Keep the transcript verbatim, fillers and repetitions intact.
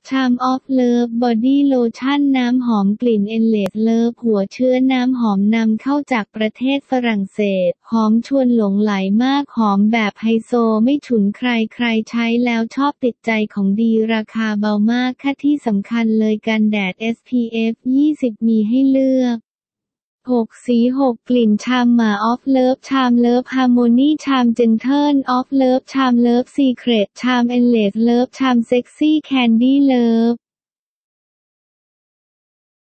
ชามออฟเลิฟบอดี้โลชั่นน้ำหอมกลิ่นเอนเลสเลิฟหัวเชื้อน้ำหอมนำเข้าจากประเทศฝรั่งเศสหอมชวนหลงไหลมากหอมแบบไฮโซไม่ฉุนใครใครใช้แล้วชอบติดใจของดีราคาเบามากค่ะที่สำคัญเลยกันแดด เอส พี เอฟ ยี่สิบมีให้เลือกหกสีหกกลิ่นชามหมาออฟเลิฟชามเลิฟฮาร์โมนีชามเจนเทิลออฟเลิฟชามเลิฟซีเครตชามเอนเลสเลิฟชามเซ็กซี่แคนดี้เลิฟ